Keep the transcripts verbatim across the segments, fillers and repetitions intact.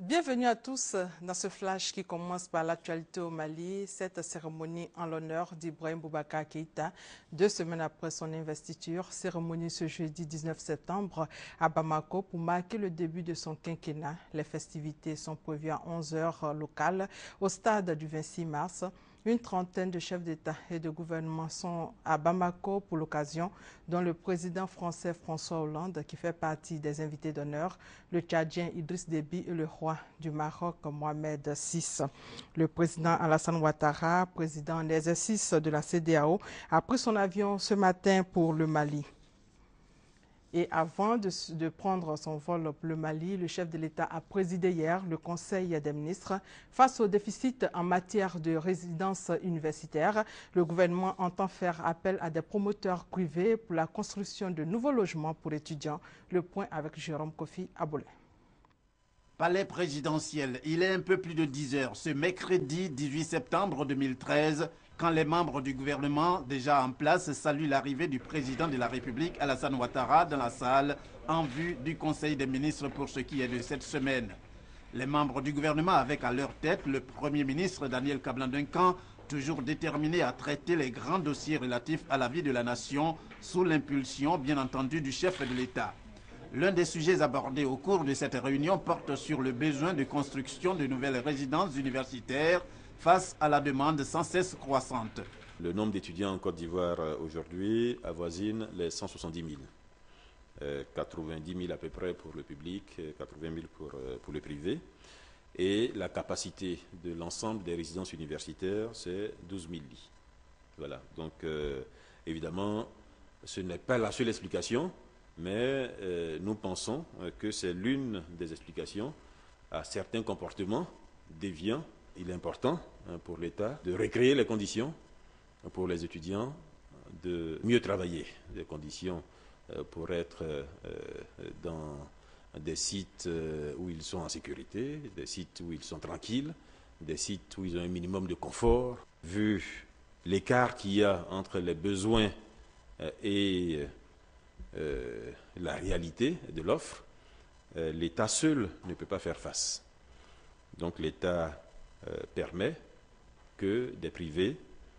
Bienvenue à tous dans ce flash qui commence par l'actualité au Mali. Cette cérémonie en l'honneur d'Ibrahim Boubacar Keïta, deux semaines après son investiture, cérémonie ce jeudi dix-neuf septembre à Bamako pour marquer le début de son quinquennat. Les festivités sont prévues à onze heures locales au stade du vingt-six mars. Une trentaine de chefs d'État et de gouvernement sont à Bamako pour l'occasion, dont le président français François Hollande, qui fait partie des invités d'honneur, le Tchadien Idriss Déby et le roi du Maroc Mohamed six. Le président Alassane Ouattara, président en exercice de la C E D E A O, a pris son avion ce matin pour le Mali. Et avant de, de prendre son vol pour le Mali, le chef de l'État a présidé hier le Conseil des ministres. Face au déficit en matière de résidence universitaire, le gouvernement entend faire appel à des promoteurs privés pour la construction de nouveaux logements pour étudiants. Le point avec Jérôme Kofi Aboulé. Palais présidentiel, il est un peu plus de dix heures, ce mercredi dix-huit septembre deux mille treize, quand les membres du gouvernement déjà en place saluent l'arrivée du président de la République Alassane Ouattara dans la salle en vue du Conseil des ministres pour ce qui est de cette semaine. Les membres du gouvernement avec à leur tête le Premier ministre Daniel Kablan-Duncan, toujours déterminé à traiter les grands dossiers relatifs à la vie de la nation sous l'impulsion bien entendu du chef de l'État. L'un des sujets abordés au cours de cette réunion porte sur le besoin de construction de nouvelles résidences universitaires face à la demande sans cesse croissante. Le nombre d'étudiants en Côte d'Ivoire aujourd'hui avoisine les cent soixante-dix mille. Euh, quatre-vingt-dix mille à peu près pour le public, quatre-vingt mille pour, euh, pour le privé. Et la capacité de l'ensemble des résidences universitaires, c'est douze mille lits. Voilà. Donc, euh, évidemment, ce n'est pas la seule explication, mais euh, nous pensons que c'est l'une des explications à certains comportements déviants. Il est important hein, pour l'État de recréer les conditions pour les étudiants de mieux travailler, des conditions euh, pour être euh, dans des sites euh, où ils sont en sécurité, des sites où ils sont tranquilles, des sites où ils ont un minimum de confort. Vu l'écart qu'il y a entre les besoins euh, et euh, la réalité de l'offre, euh, l'État seul ne peut pas faire face. Donc l'État Euh, permet que des privés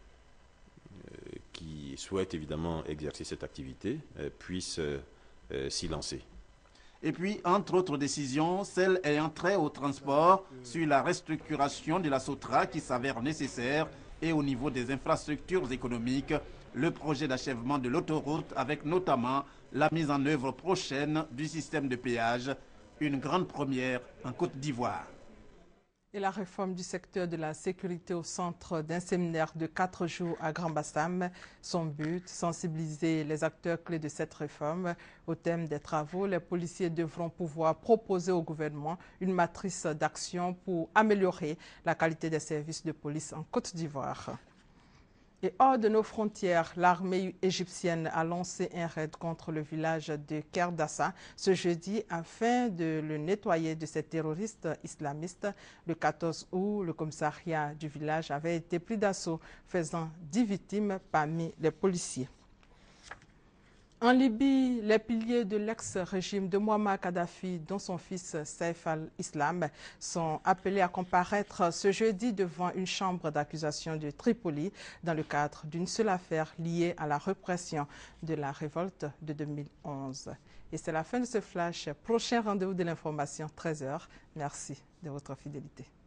euh, qui souhaitent évidemment exercer cette activité euh, puissent euh, euh, s'y lancer. Et puis, entre autres décisions, celle ayant trait au transport sur la restructuration de la SOTRA qui s'avère nécessaire et au niveau des infrastructures économiques, le projet d'achèvement de l'autoroute avec notamment la mise en œuvre prochaine du système de péage, une grande première en Côte d'Ivoire. Et la réforme du secteur de la sécurité au centre d'un séminaire de quatre jours à Grand-Bassam. Son but, sensibiliser les acteurs clés de cette réforme. Au thème des travaux, les policiers devront pouvoir proposer au gouvernement une matrice d'action pour améliorer la qualité des services de police en Côte d'Ivoire. Et hors de nos frontières, l'armée égyptienne a lancé un raid contre le village de Kerdassa ce jeudi afin de le nettoyer de ces terroristes islamistes. Le quatorze août, le commissariat du village avait été pris d'assaut, faisant dix victimes parmi les policiers. En Libye, les piliers de l'ex-régime de Mouammar Kadhafi, dont son fils Saif al-Islam, sont appelés à comparaître ce jeudi devant une chambre d'accusation de Tripoli dans le cadre d'une seule affaire liée à la répression de la révolte de deux mille onze. Et c'est la fin de ce flash. Prochain rendez-vous de l'information, treize heures. Merci de votre fidélité.